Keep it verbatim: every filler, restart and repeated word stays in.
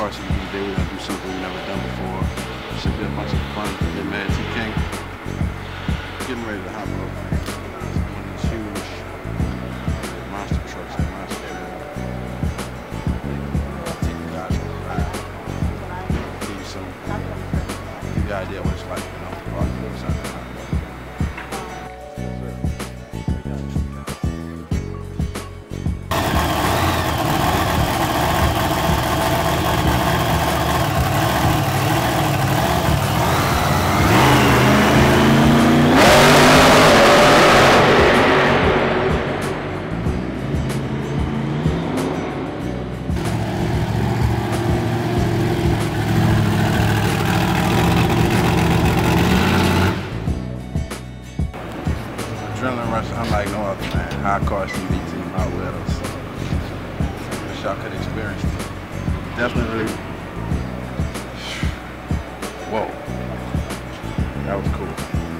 Car City today. We're gonna do something we've never done before. Should be a bunch of fun. Get mad T King. Getting ready to hop up. One of these huge monster trucks and monster trucks. Take you guys on a ride. Give you some, give you an idea what it's like, you know, rock wheels out there. Adrenaline rush unlike no other, man. High Car City team Hot Wheels. Wish y'all could experience it. Definitely. Whoa. That was cool.